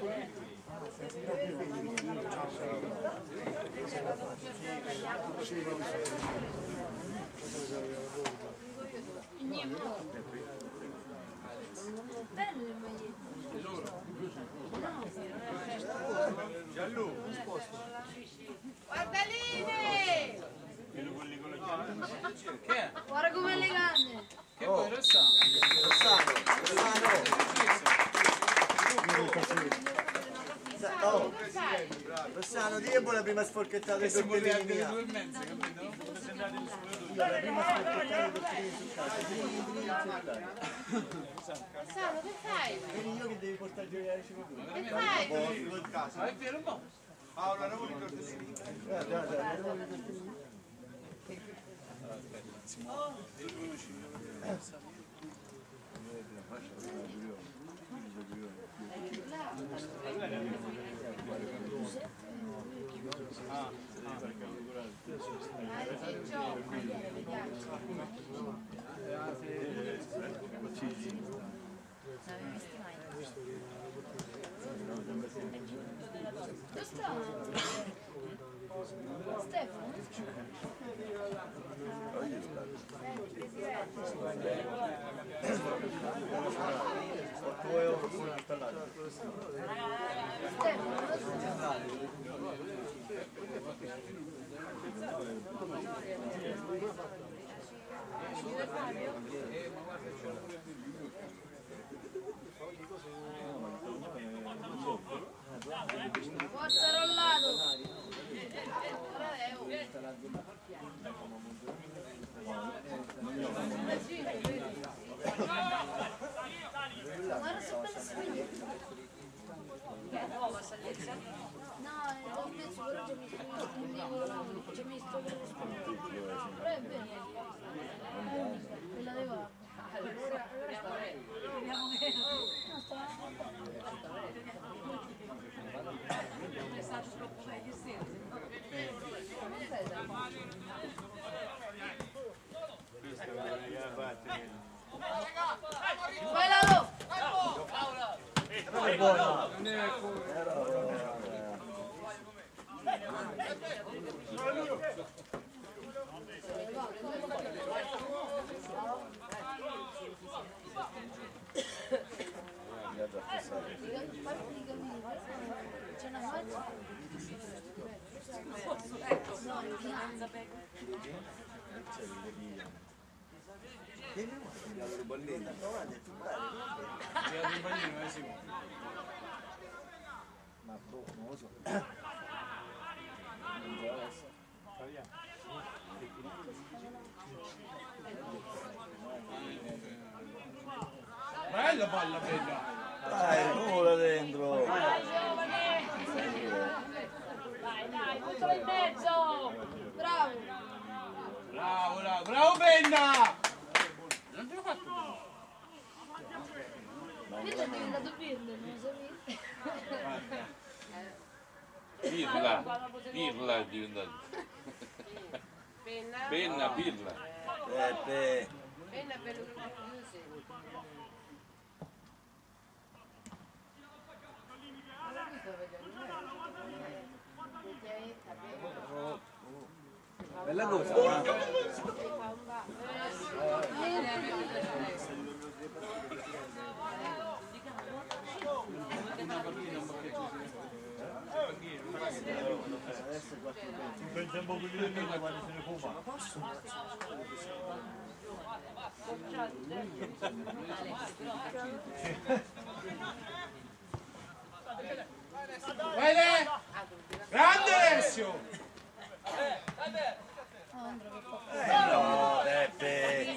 Guardaline! Guarda come le canne! Che poi Rossano? Rossano, di la prima sporchettata dei tortellini mia. 2:30, capito? La prima sporchettata dei tortellini su casa. Rossano, che fai? Vedi io che devi portare giù le ricevute. Che fai? Ma è vero, no? Paola, non vuoi i tortellini? Stefano? Forza rollato! Guarda se bella sveglia! No, ho messo però già mi sto per rispondere. Però è bene. Quella devo. Vediamo che. No, sta troppo meglio vai Lalo! Non è buona. C'è una faccia? No, in finanza. La loro bollina. C'è la bambino, sì. Ma boh, non lo so. Bella palla, bella. Dai, vola dentro. Dai, buttalo in mezzo! Bravo! Bravo, bravo, bravo Penna! Non te l'ho fatto bene. Questo è diventato Pirlo, non so Pirla è diventato. Penna? Penna, Pirla. Peppe. Penna per Giuse. Bella cosa. Pensiamo che lui non quando se ne fuma. Vai, grande Alessio! No, Peppe.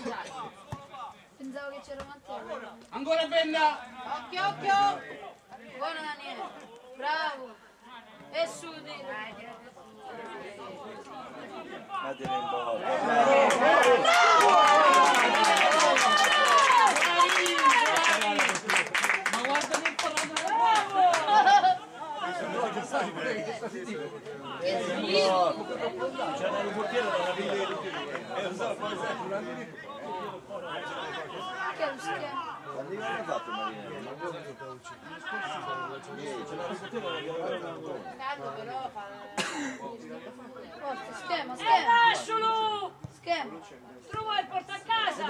Pensavo che c'era Matteo. Ancora Benna! Occhio, occhio! Buono Daniele. Bravo. E su di. Fatene in bocca. Ma guarda che parlato! C'era il portiere dalla fine del Che è lo schiamo? Quanti gol hai fatto Marinello? Tanto però fa... Forza, schema, E schema. lascialo! Schema. Trova il porta a casa!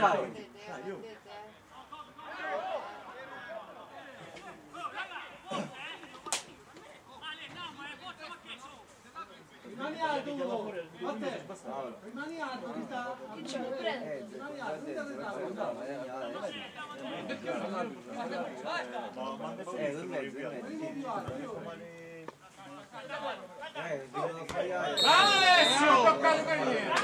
Rimani alto uno! A te! Rimani alto, ti sta! Chi ce lo prende? Rimani alto, ti sta Non devono sbagliare. Bravo Alessio! Toccato per niente!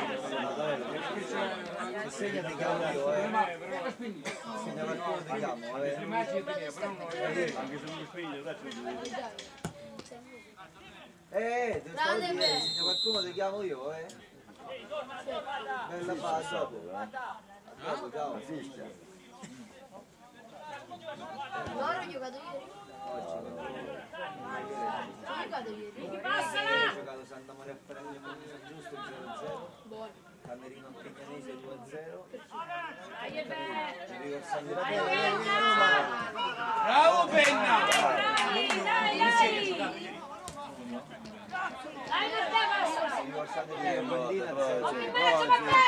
Segna di chiamo io, segna qualcuno di chiamo, Anche se non mi sveglio, adesso segna qualcuno di chiamo io, Bella base dopo, Dopo, ciao, fischia. Loro ho giocato ieri. Ho giocato ieri. Ho giocato Santa Maria Ferraglia con San Giusto 0-0. Buono. Camerino Pignanese 2-0. Dai, bene! Enrico San Roma. Bravo Benna! Dai, dai, dai! Dai, per te, passa! Enrico San Roma. In mezzo per te!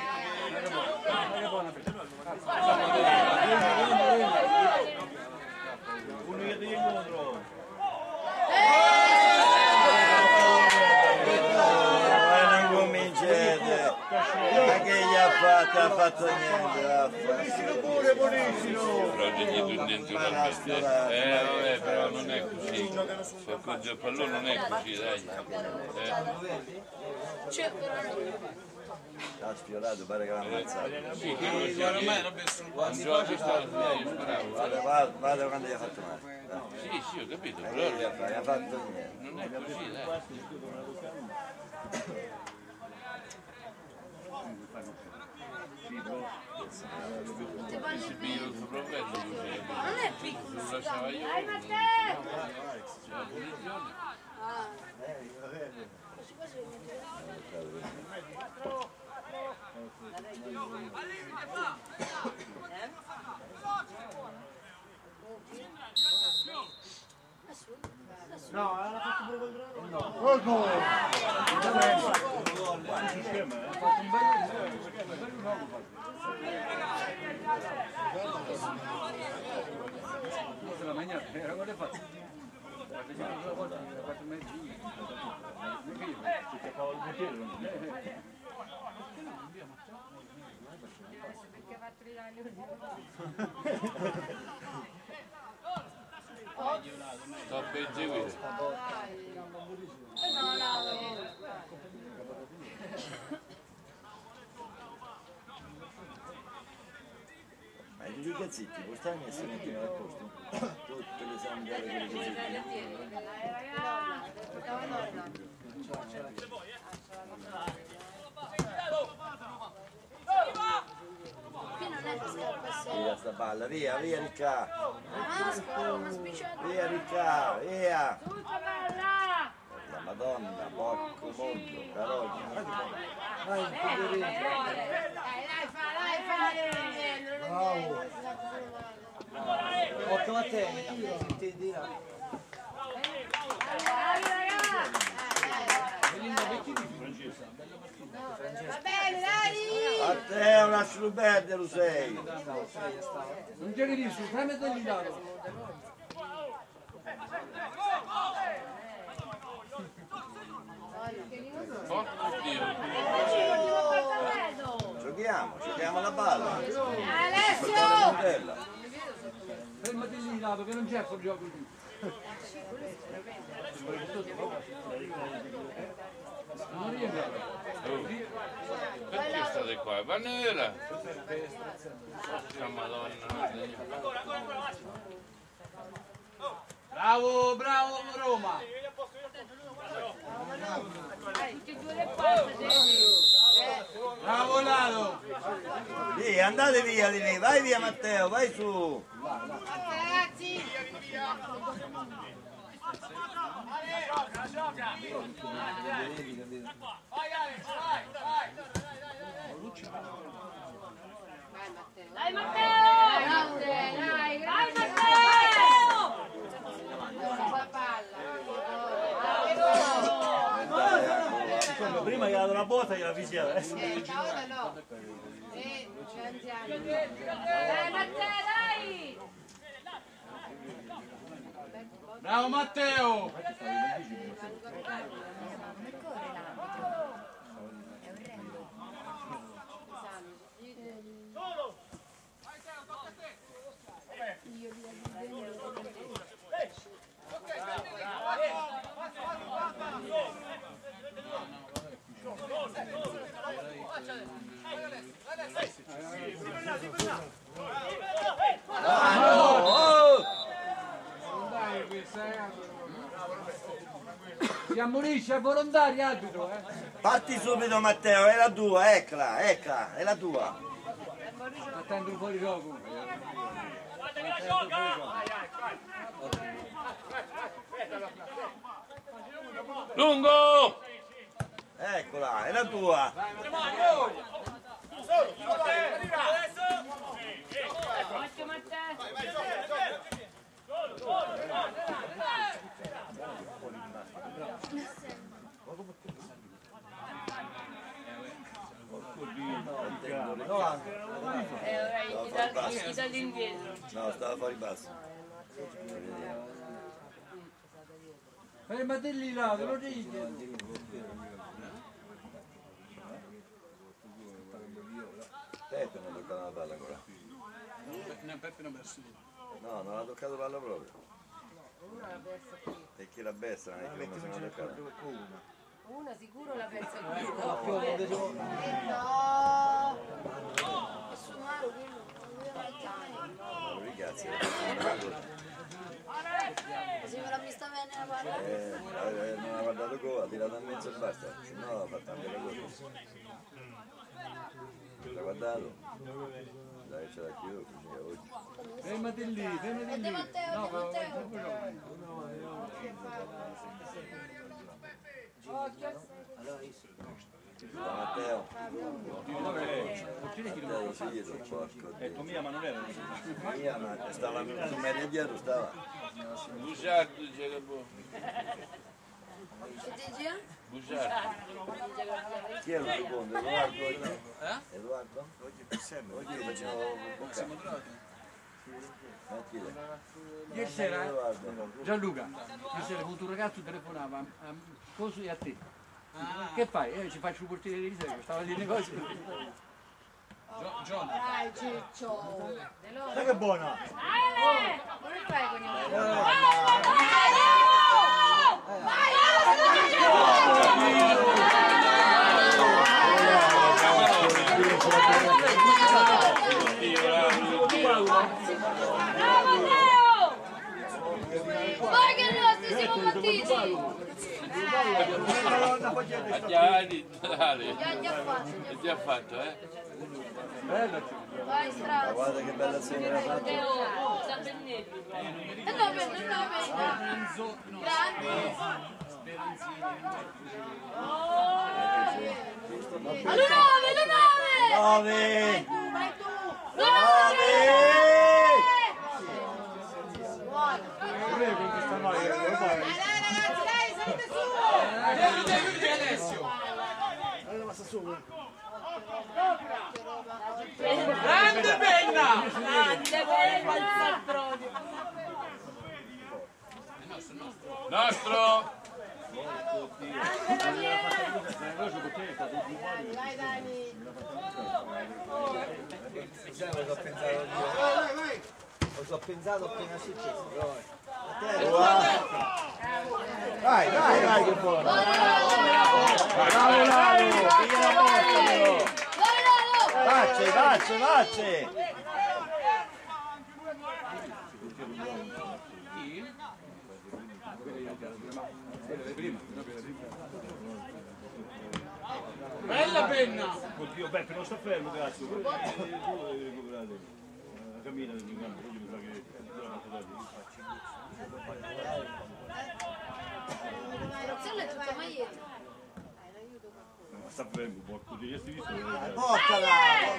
uno che ti incontro. Ma non cominciate. Ma che gli ha fatto? Ha fatto niente. Buonissimo pure, buonissimo. Però gli dentro vabbè, però non è così. Soccorso il pallone non è così, dai. C'è però. L'ha sfiorato, pare che l'ha ammazzato. Sì, che non sia ormai non giochi stato, io speravo. Guarda quando gli ha fatto male. Sì, sì, ho capito, Gli però ha fatto niente. non è così, dai. Ti parli Si bene. piglia il suo problema, così. Non è piccolo. Lo lasciava io, Dai, Matteo! c'è la punizione. Ah. Quasi quasi mi metto. No, l'ha fatto pure col drone. No. Gol gol! La mangiata, era quello fatto. Si cercava il portiere, non Sto per eseguire. No, no. Ma i due cazzetti, portami e si mettono al posto. Tutte le sandali quelle cazzetti. Qui non è che scappa Via sta palla, via, via Ricca. una spicciata. Via Ricca, via. Tutta bella! La Madonna, porco mondo, carogna. Dai, Occhio a te, ti dirà. Dai, ragazzi! Va bene, dai! A te lascialo perdere, lo sei. Non c'è che dire, fammi degli dato. Oddio. Giochiamo la palla. Alessio! Bella. Fermati lì di lato che non c'è quel gioco qui. Perché state qua? Vanera! Madonna! Bravo, bravo Roma! Tutti e due le palle, Bravo Lado! Via, andate via di lì, vai via Matteo, vai su! Ragazzi! Dai Matteo! Dai Matteo! Prima gli ha dato una botta e gliela fisiava. Ora no. C'è anziano. Dai Matteo, dai! Bravo Matteo! Si ammonisce a volontari arbitro, Parti subito Matteo, è la tua, eccola, è la tua. Attendo fuori gioco. Lungo! Eccola, è la tua. Occhio Matteo! Gli dà l'indietro. No, stava fuori basso. Fermati lì là, te lo dico. Peppe non ha toccato la palla ancora. No, non ha toccato la palla proprio. E chi la bessa non è che uno se non ha toccato. Una sicuro la pensa qui. E su Mario quello Ma lui cazzo. se me la mi sta bene la palla. Non ha guardato qua, ha tirato a mezzo e basta. Se no ha fatto anche la cosa. L'ha guardato? Dai, ce l'ha chiuso così oggi. Fermati lì, fermati lì. Matteo, No, Matteo. Da Matteo. Matteo, sì, porco Dio. Mia, ma non era Mia, ma stava su media dietro, stava. Bugiardo dice che boh. Che dici? Bugiardo. Chi è il secondo? Edoardo? Edoardo? Oggi lo facciamo boccare. Ieri sera, Gianluca, ieri sera con un ragazzo telefonava a Coso e a te. Che fai? Ci faccio il portiere di riserva, stava a dire cose. Dai Ciccio. Sai che buona? Come fai con il Vai che nostri siamo partiti! Dale. Già fatto. È già fatto, eh? Vai strada. Guarda che bella sera l'ha fatta. No, grande. Le 9! 9! Dai ragazzi, dai, salite su! Grande penna! Nostro! Vai Dani! Lo so pensato appena successo, però Vai, che buono. Bravo, piglia la porta però. Facci. Bella penna! Oddio, Beppe non sta fermo, cazzo. Tu devi recuperare. Cammina in campo, quindi mi sa che la fatto tardi. Graziella è tutta maglietta. Ma sta fermo, porco, ti resti visto? Portala!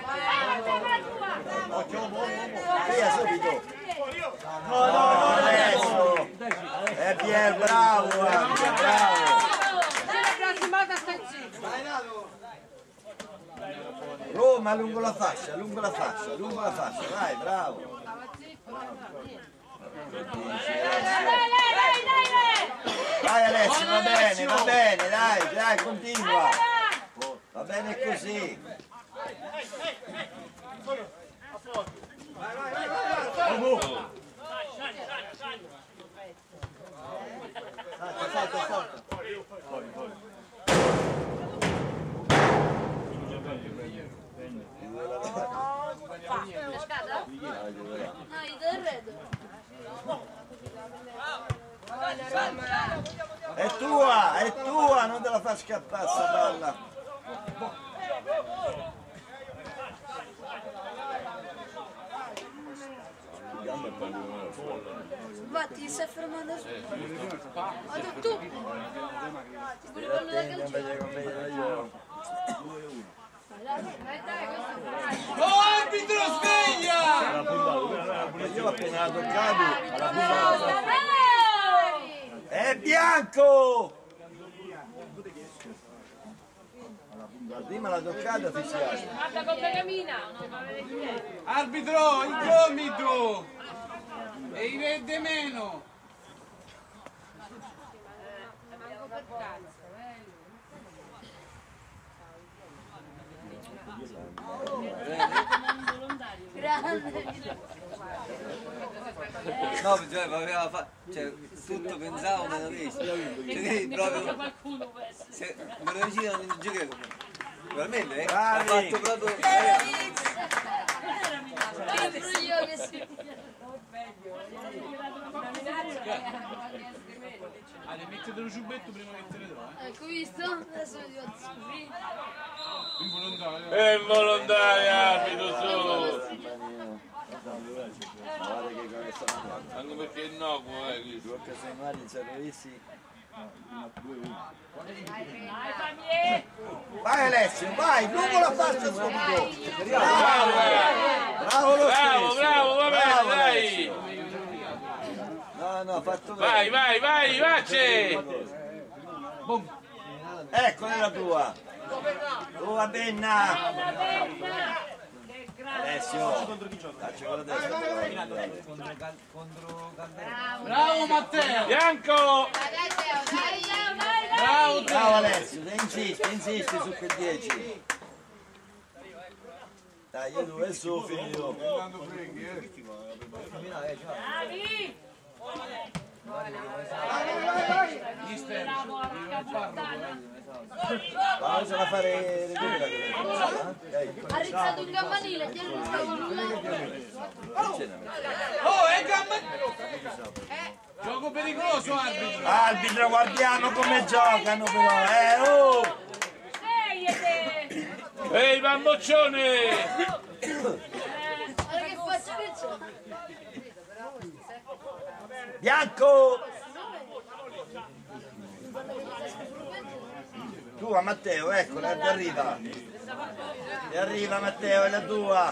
Via subito! No, adesso! Pier, bravo! Roma lungo la fascia, vai, bravo! Vai Alessio, va bene, dai, continua! Va bene così! No, io del red. È tua, non te la fa scappare sta palla! Infatti stai fermando su. Ma tu. Ti vuoi quello da calcio? Oh, arbitro, sveglia! Io appena toccato è bianco! Prima la toccata fischiata. Guarda come cammina. Arbitro, il gomito! E i vede meno! No, cioè, tutto pensavo me lo visto. Cioè, proprio. Se me lo dicevano in gioco. Veramente, ha fatto proprio. Io che si. Mettete lo giubbetto prima che te ne do, Ecco, visto? Adesso mi devo scoprire. Involontario. È involontario, arbitro solo. Anche perché è innocuo, Due occasioni mali in servizi. Vai Alessio, vai, lungo la fascia subito. Bravo lo stesso. Bravo, va bene, dai. No, ha fatto bene. Vai, vacci. Eccola la tua. Tua penna. Alessio, faccio con la testa. Bravo Matteo! Bianco! Bravo Alessio, insisti su quel 10. Dai, io due su, figlio. Vamos a fare Ha rizzato un campanile, tieni un Oh, è gioco pericoloso, arbitro! Arbitro, guardiamo come giocano però, oh! Ehi, bamboccione! Guarda che faccio che c'è. Bianco! Tua Matteo, eccola, ti arriva. Ti arriva Matteo, è la tua.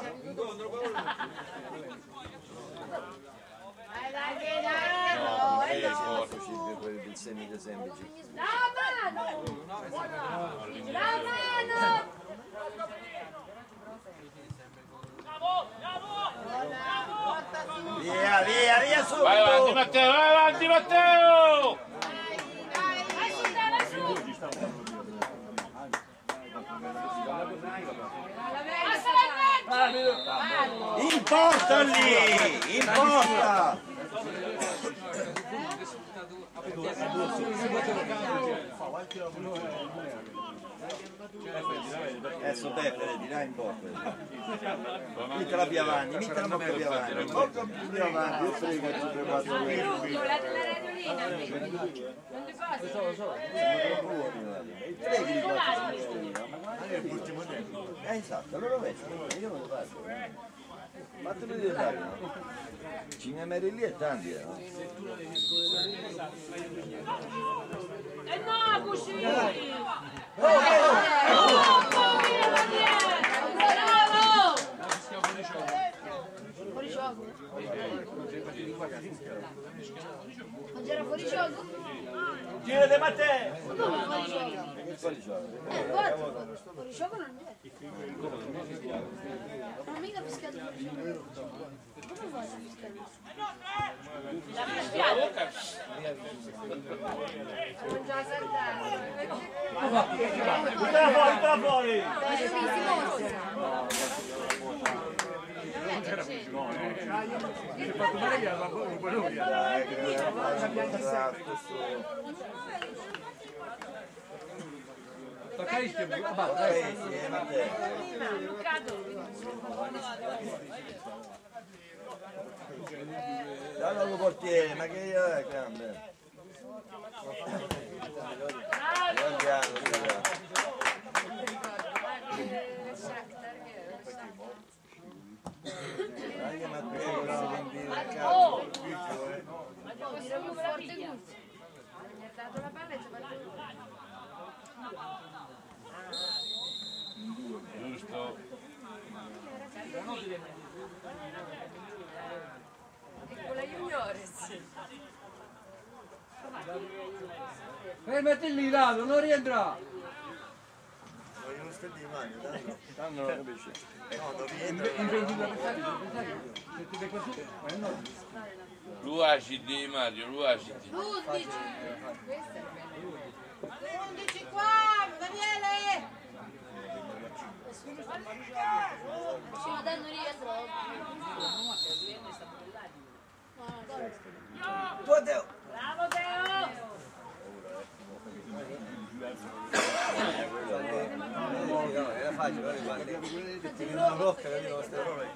Via subito! Vai avanti Matteo! In porta lì! In porta! Adesso Peppe, di là in porta. Mettila più avanti, mettila molto più avanti. Molto più avanti, io frega ci trovato La radiolina, non ti posso. Esatto, allora vedi, io non lo faccio. Fatemi vedere, no? Cinemeri lì e tanti, no? E no, così! Fuori gioco? Oggi era fuori gioco? Girate Matteo! Come fuori gioco? Fuori gioco. Guarda, fuori gioco non c'è. Non mica fischiato fuori gioco. Come fai a fischiare? La fischiata! Non già saltare. Sta fuori! Dallo al portiere, ma che io è cambia? Giusto. Con la juniores. Fermati lì, Lalo, non rientra! Non stai di mani, tanto non capisci. No, non rientra. Luacidi Mario, luacidi. 11! 11 qua, Daniele! Sì, ma dai, non rientro. Tu Teo! Bravo Teo! Era facile, guarda. Tieni una blocca, capito? Queste parole.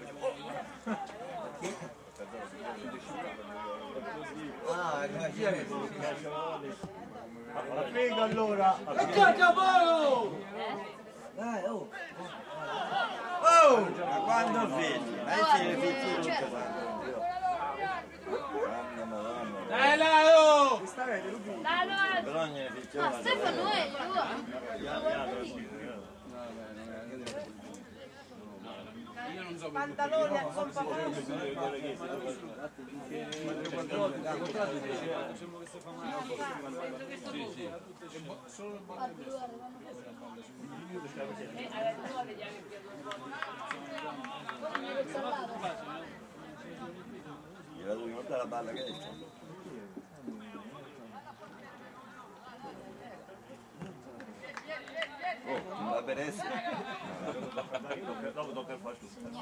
Ah, La frega allora! Dai, oh! Oh! Ma quando figli? Ma io ce le figli tutte quante. Dai, Lalo! Lalo! Però ne figli. Ah, Stefano è lui. Pantaloni a colpa Io devo guardare la palla che c'è. Oh, non va per essere. Dopo tocca il fascio.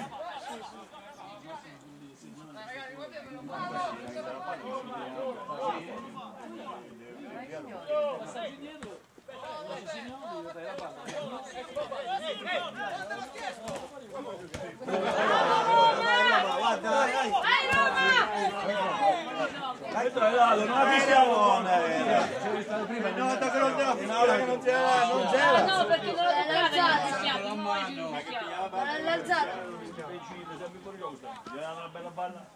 Non la fischiamo! Nota che non c'era! Non c'era! Ah no, perché non l'ho fischiato, Non è l'alzata. Una bella palla!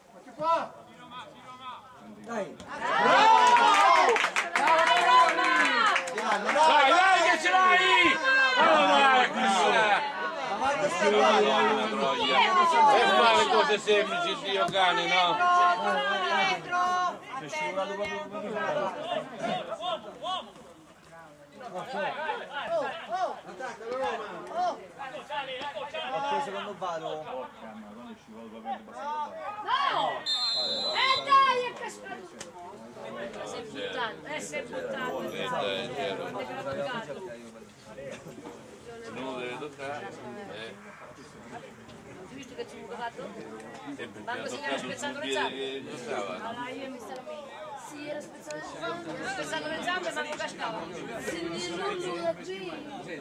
Dai, che ce l'hai! E fa le cose semplici, Dio cane, no? È scivolato proprio. secondo vado. No! Dai, è cascato! Si è buttato, Non lo deve toccare. Visto che ci ho fatto? E perché ha toccato il piede che giocava. Allora io mi stavo Sì, era spezzato Spezzato le zampe ma non cascava. il lungo da qui.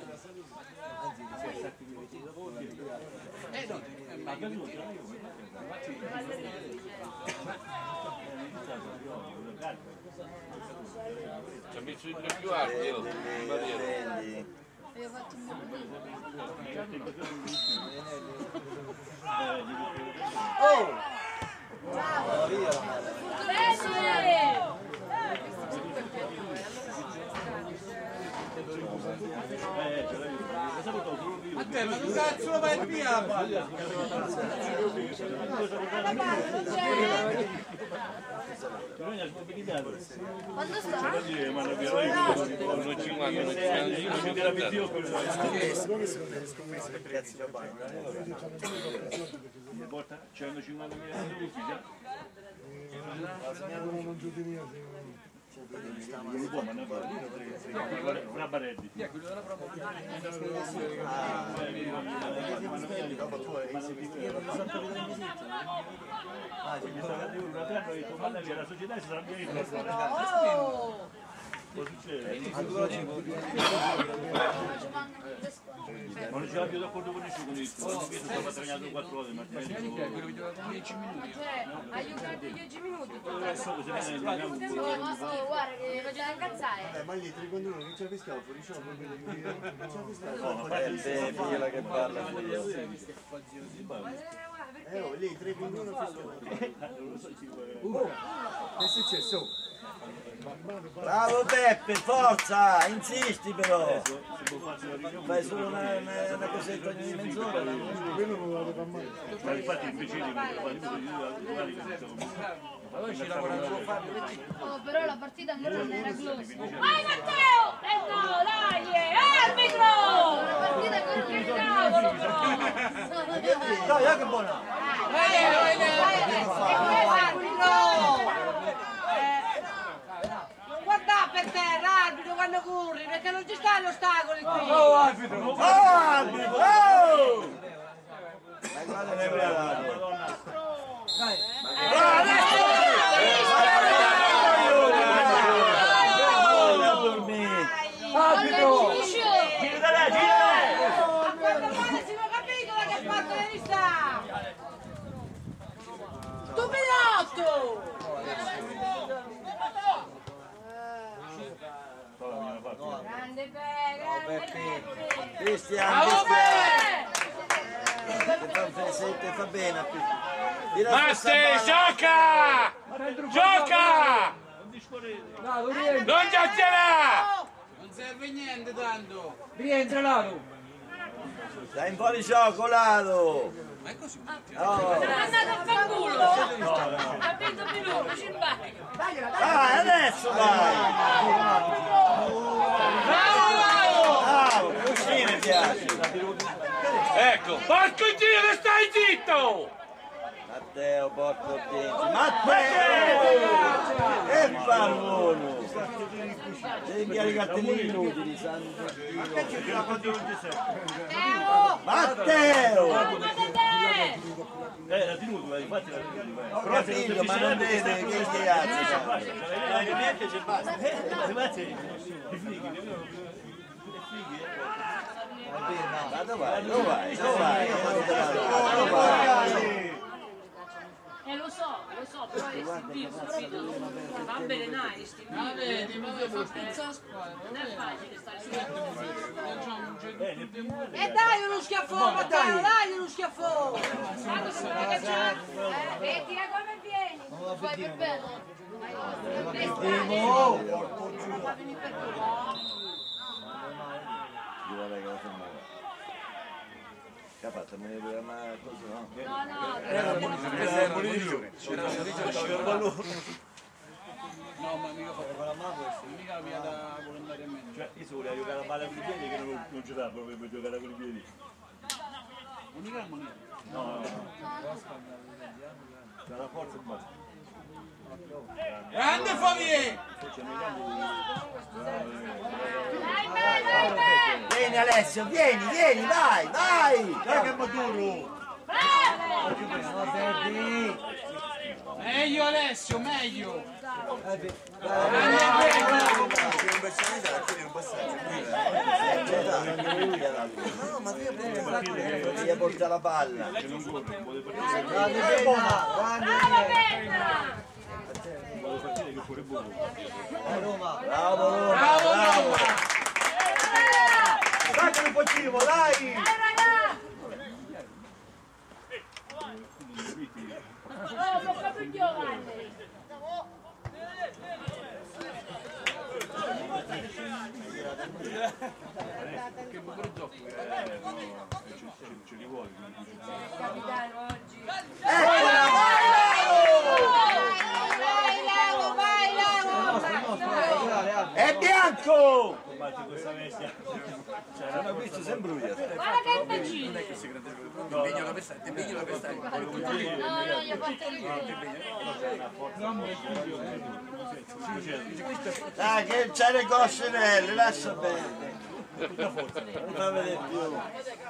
Ci ha messo il più alto, io. Avevo fatto un modello. Ma te, ma tu cazzo vai via? Quando sta? Non 50, Porta 150.000 uffici. Non può, ma una Barelli. La società si sarà bien non ce l'ha più d'accordo con nessuno con il stava tragnato 4 volte ma Aiutate 10 minuti. Guarda che lo già incazzare. Ma lì 3 contro 1 non c'è fischiato fuori ciò, non Figlia che parla. lì 3 contro 1 che è successo? Bravo Peppe, forza, insisti però. Fai solo una cosetta di mezz'ora. Quello non lo aveva mai. ma infatti i vicini Allora ci lavora solo Fabio. Oh, però la partita ancora non era close. Vai Matteo! No, dai! Arbitro! La partita ancora non era No, io che buona. Non guarda per terra, arbitro, quando corri, perché non ci stanno ostacoli qui. Oh, arbitro! Oh, arbitro! Oh! Ma guarda che bravo. Arbitro! gira da lei, gira da lei. Guarda male, si può capire che ha fatto le vista. Stupidotto! Grande Peppe! Cristian, ti fa bene. Matte, gioca! Gioca! Non chiacchierà! Non serve niente tanto! Rientra Laro! Dai un po' di gioco, Lado! Ma è così? Oh. Andate a fanculo! Capito Piluno, simpatico! Dai, adesso vai! Bravo, così mi piace! Ecco, porco Dio, stai zitto! Matteo, porco Dio! Matteo! E pallone! Devi inviare i cartellini inutili, santo Dio! Matteo! La tenuto, infatti la Ho capito, ma non vede che cazzo! Ma dove vai? Dove vai? Dove vai? Dove vai? Lo so, però è stupito, capito? Va bene, nice, Ma vedi, ma devo spezzare squadra! non è facile stare su. E dai uno schiaffone, Matteo, dai uno schiaffone! Mettila come vieni! Non lo fai per bene. Che ha fatto? Me ne deve ma così no? Era la munizione! Era la munizione! No, ma mica mica via da volontariamente. Cioè, io se volevo giocare a palla con i piedi che non giocavo proprio per giocare con i piedi. Unica moneta. No. La forza e basta. Grande Favier! Vieni Alessio, vieni, vai, vai! Dai che maturo! Meglio lei! Alessio, meglio! Si porta la palla. Bravo Roma, bravo! Staccalo un po' Cimo, dai! Che pure gioco. Ce li vuole. Capitano oggi. È bianco! Questa bestia. Hanno visto sempre lui. Guarda che bacino. Impegno la pesta, impegno la pesta. No, gli ho fatto Dai, che c'è le coscinelle, lascia bene. Non fa vedere più.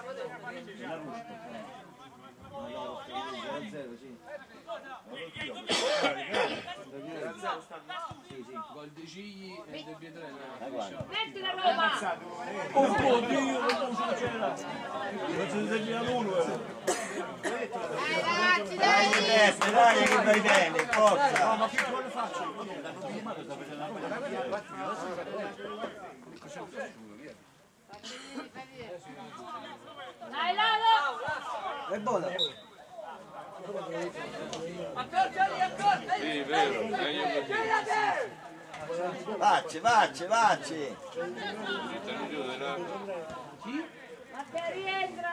Gol di Cigli e del Pietrello. metti la roba. Un po' Dio, non si termina l'uno. Ragazzi, Dai, dai, che vai bene, forza. Ma che vuole faccio? dai Lalo. È buona. Sì, vero, meglio così. Vacci. Stanno giù, no? Ma che rientra.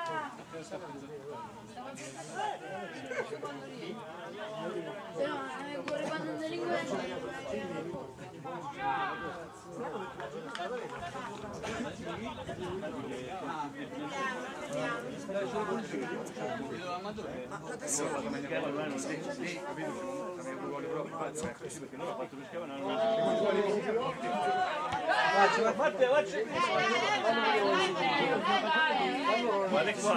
Se no, ancora quando un delinquente. Guarda qua,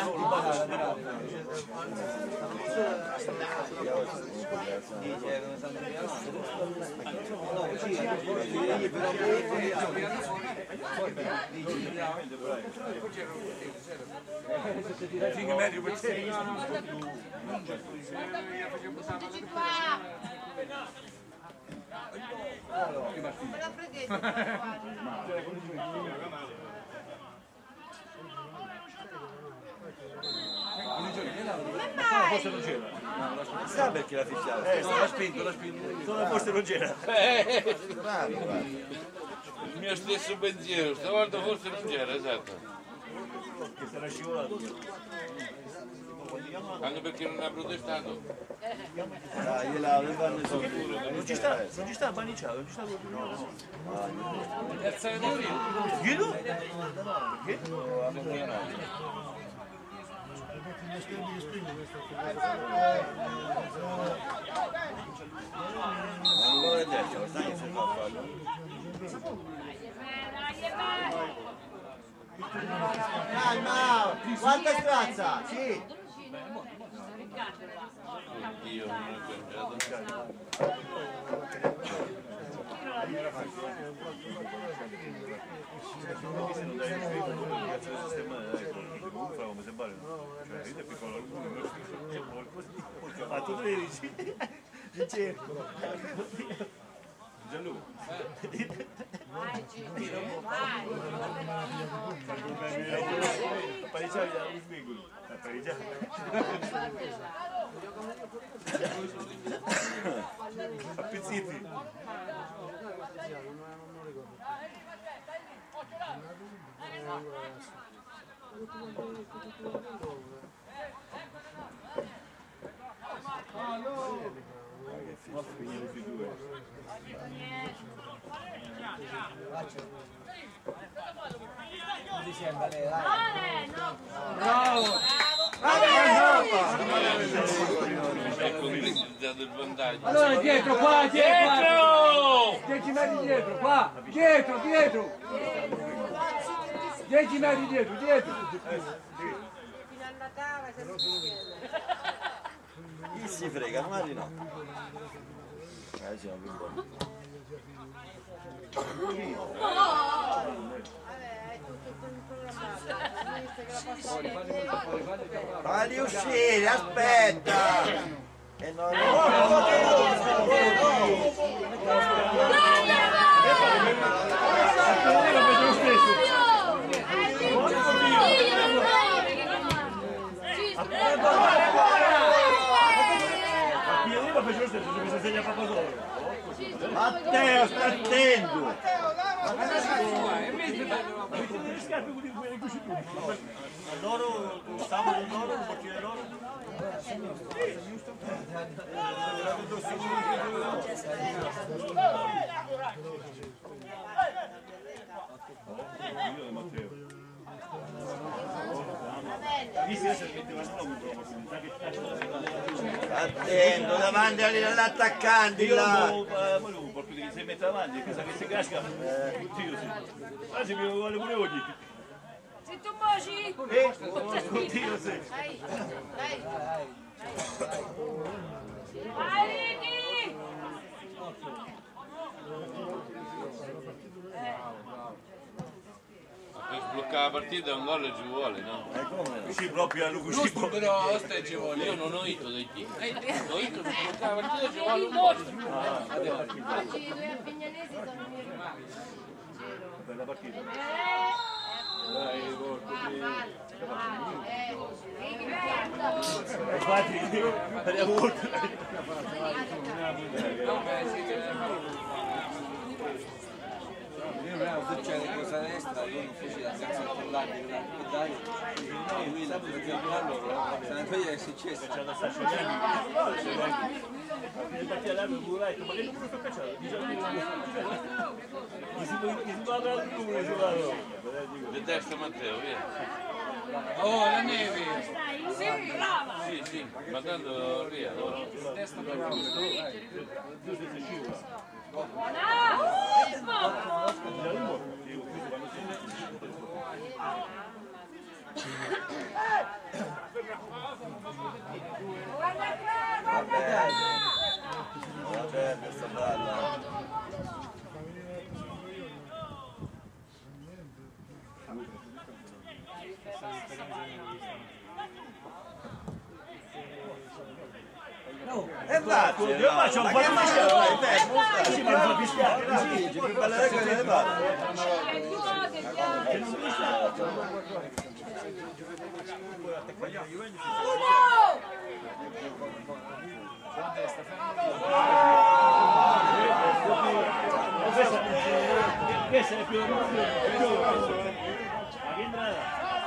forse non c'era. Non sa perché la fischiava. L'ha spinto. Forse non c'era. Il mio stesso pensiero, stavolta forse non c'era, esatto. Che sarà scivolato. Anche perché non ha protestato. Dai, gliela fanno solo. Non ci sta Panicciato, non ci sta quello. Terza categoria. Guido? Ancora detto, lo sai che si fa farlo. Dai, ma quanta strazza? Sì. Io non ho cambiato. Come se vale, cioè io è piccolo, a tu 13 in cerco. Gianluca. Vai, Gigi, vai. Pareggiare da un singolo. Pareggiare. A pezzetti. Ecco, qui si è dato il vantaggio. Allora dietro, qua, dietro! 10 metri dietro, qua! Dietro! 10 metri dietro! Fino a Natale se non si chiede. si frega, non Mari no. Siamo più buoni. Fagli uscire, aspetta! E non Matteo, sta attento! Loro, sabato loro, un portiere loro. Io e Matteo. Attento, davanti all'attaccante là! Perché si mette avanti, che sa che si casca, tiro sì. Ma si vuole pure oggi. Se tu baci! Tiro sì. Vai Ricky! Per sbloccare la partita un gol ci vuole, no? Sì, proprio a Lucucci. Però stai ci vuole, io non ho detto dei team. Ho detto per sbloccare la partita ci vuole un gol. Oggi i due appignanesi sono Per la partita. Infatti, per molto. Succede cosa destra, lui non fece la senza controllare la pedale, lui la perché allora se ne toglie è successo. C'è da stare sciogliendo. Le partite all'arma muretto, ma che numero sto cacciando? Gli si va a dare il numero, si va a Di destra Matteo, via. Oh, la neve! Sì, brava! Sì, sì, ma tanto via. Destra per la Vabbè, questa balla. E va, io faccio un po' di si fa fischiare, che bella regola le palle. Questa è più ma che entrata?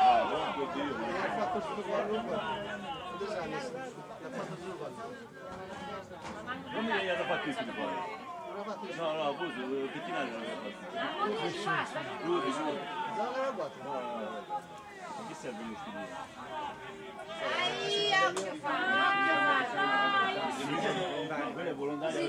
Non mi hanno fatto tutti poi. No, no, Buso, pettinare non l'ho fatto. Buso. Che serve gli stili? Quello è volontario.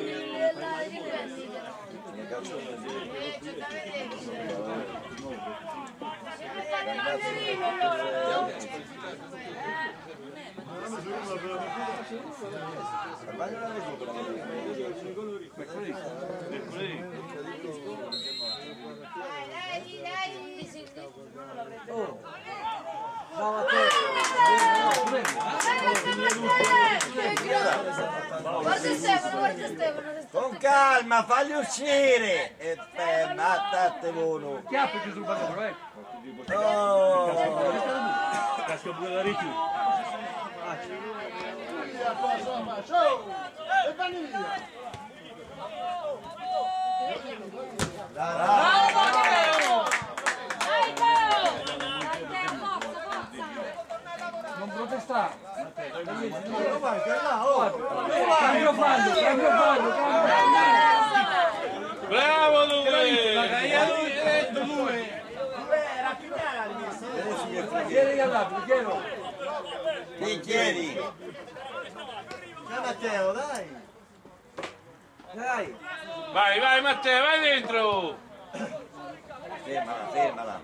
Guarda Stefano. Con calma, falli uscire! E mattate uno! Chiappi sul pallone, ecco! Casca pure la ricchi. Non protestare! Cambio fallo! Bravo Luca! Vieni all'altro, chiedo! Bicchieri! Dai Matteo, dai! Dai! Vai Matteo, vai dentro! Fermala!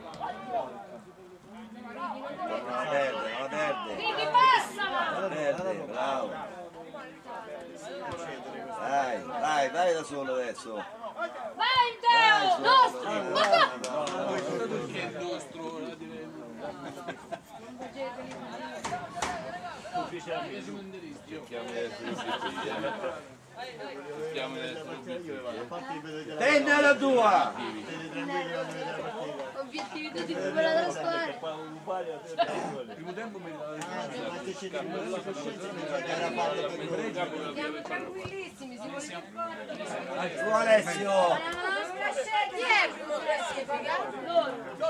Non la perde! Ricky, passala! Non la perde, bravo! vai da solo adesso. Vai Teo! Nostro! Cerchiamo di essere ufficiali. Cerchiamo di essere ufficiali. Tenni la tua! Obiettività di quella della squadra. Primo tempo mi Siamo tranquillissimi, si vuole dire Su Alessio! la nostra scelta. Chi è il primo classifica? Loro.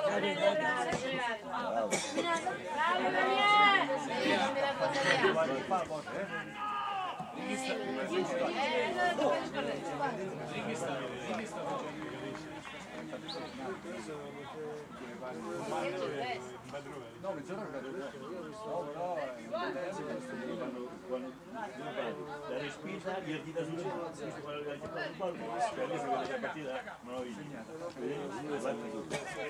Bravo Daniele! Me la controlliamo. No, mezz'ora la respinta gli ha sul centro, quando la partita non ho visto.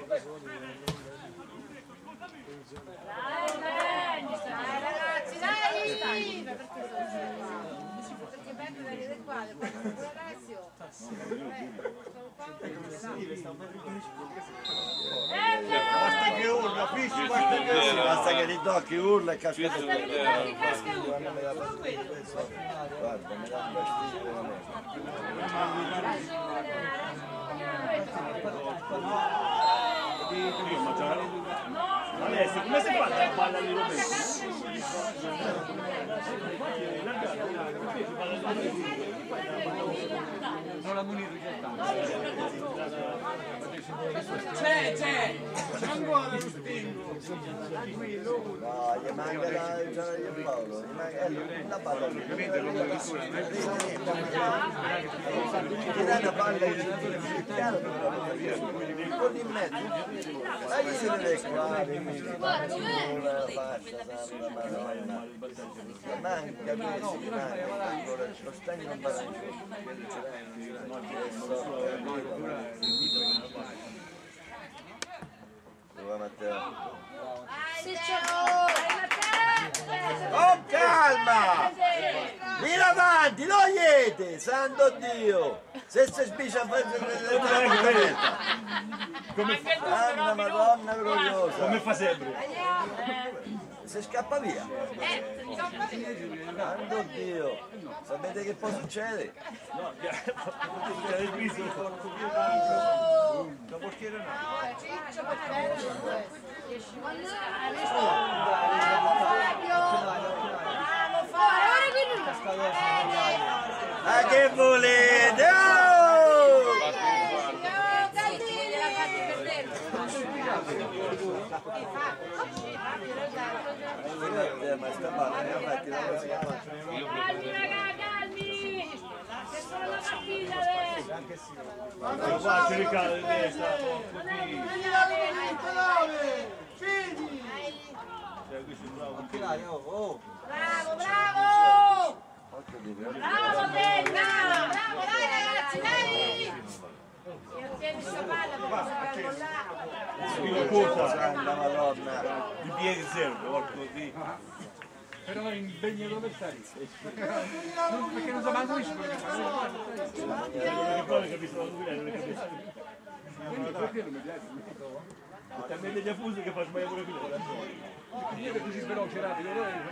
Dai ragazzi, dai! Perché penso di vedere qua, Alessio. Basta che urla, Fisci, basta che urla! Basta che li tocchi, urla e casca tutto. Guarda, mi dà Alessio, come si fa la palla di Roberto? non la munito c'è tanto. C'è! No, gli manca il Paolo, gli manca la palla. Ti dà una palla un po' di mezzo. Dai se ne dai qua, manca questo, lo stagno non va Dove Matteo? Oh calma! Vieni avanti, non niente! Santo Dio! Se si sbicia a fare Come Anna Madonna gloriosa! come fa sempre? Se scappa via! Santo Dio! Sapete che può succedere? No, c'è il viso. La portiera no. Ciccio, perfetto. Ma che volete? Oh! Ma sta parlando, infatti la cosa che faccio. Calmi raga, calmi! C'è solo la partita adesso! Qua c'è Riccardo di destra. Bravo, bravo! Bravo Tenna! Bravo, dai ragazzi, dai! E ottieni sta palla perché se va Corsa, Santa Madonna. di piedi serve, guarda così. Però impegna l'avversario. Perché non sa manco quello che fa. Che poi capisco la novità, non è capisco. Quindi per quello mi piace. Talmente gli affusi che fa sbagliare pure qui. Io che così veloce, rapido.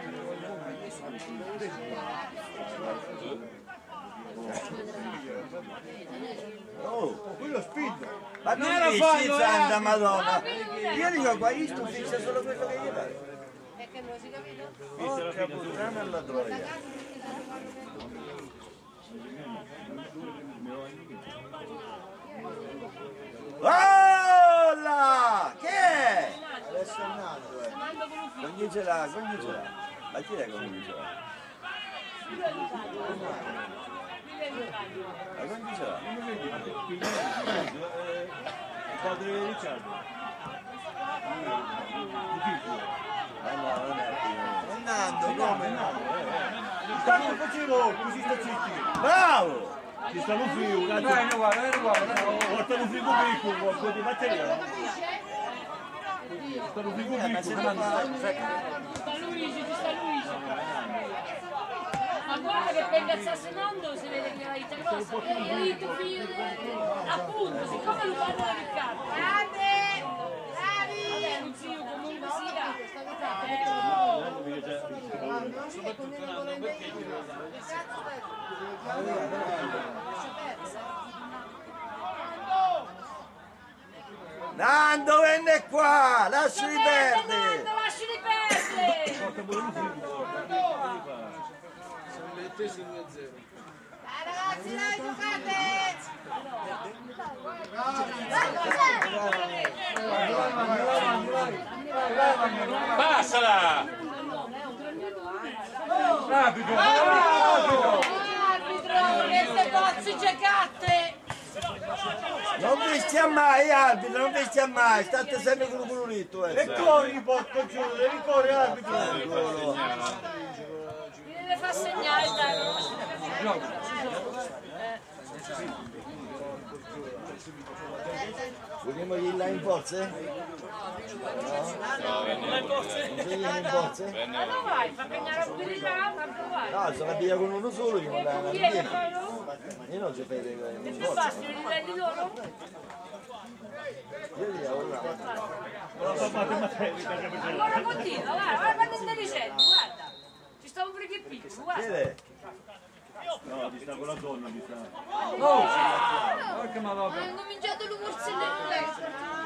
Oh, Quello speed. ma non dici Santa Madonna. Io dico qua, io sto fisso solo quello che gli dai. è che non si capito? Porca puttana alla troia. Oh là! Che è? Adesso è nato, Quindi ce l'ha, quindi ce l'ha. Ma chi è quindi ce l'ha? Ma quindi ce l'ha? Padre Ricciardo. No, non è È Nando, come no? Tanto facevo, così sta zitti. bravo! Ci stanno frio, Dai, guarda. portano frigo piccolo, qualcosa di materiale. Stanno frigo piccolo. Ci sta Luigi, ci sta Luigi! Ma guarda che per incazzarsi tanto si vede che la vita è grossa. E tu figlio appunto, siccome lo parla da Riccardo. Grande! Vabbè, un zio comunque sia. Nando, vieni qua, lasciali perdere. Lasciali perdere! Ragazzi, dai, giocate! Passala! Rapido! Arbitro, queste bozze giocate! Non fischia mai, arbitro, non fischia mai, state sempre con il culo ritto. E corri, porco giù, devi correre, arbitro. Mi deve far segnare, dai, no? Vogliamo ir là in forze? No, vieni in forze. Non sei in forze? Ma dove vai? Fa cagnare un po' di là, tanto vai. No, sono via con uno solo, io non la Chi è che fanno? Io non ci vedo Che in tu forza. fai? Li riprendi loro? Io li ho là. Allora continua, guarda intelligente, guarda. Ci sta un brico piccolo, guarda. Vede? No, ti sta con la donna, mi sta. Oh! Porca malata! Ha cominciato l'umorzellino.